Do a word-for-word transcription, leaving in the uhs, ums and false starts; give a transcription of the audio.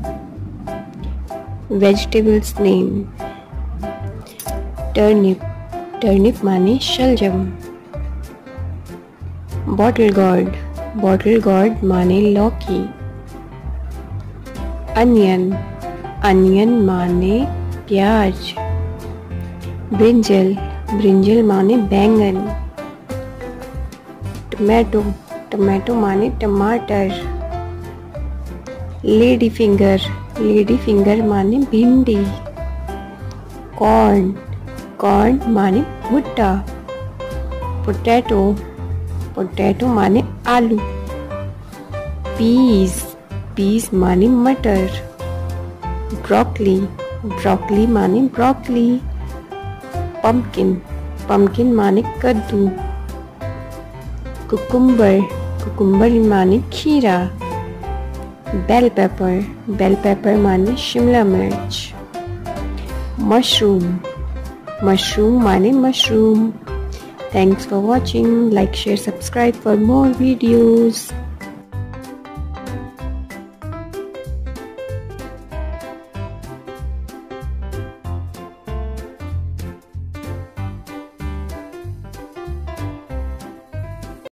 Vegetables name. Turnip. Turnip माने शलजम. Bottle gourd. Bottle gourd माने लौकी. Onion. Onion माने प्याज. Brinjal. Brinjal माने बैंगन. Tomato. Tomato माने टमाटर. Lady finger. Lady finger माने भिंडी. Corn. Corn माने भुट्टा. Potato. Potato माने आलू. Peas. Peas माने मटर. Broccoli. Broccoli माने ब्रोकली. Pumpkin. Pumpkin माने कद्दू. Cucumber. Cucumber माने खीरा. Bell pepper. Bell pepper माने शिमला मिर्च. Mushroom. Mushroom माने mushroom. Thanks for watching. Like, share, subscribe for more videos.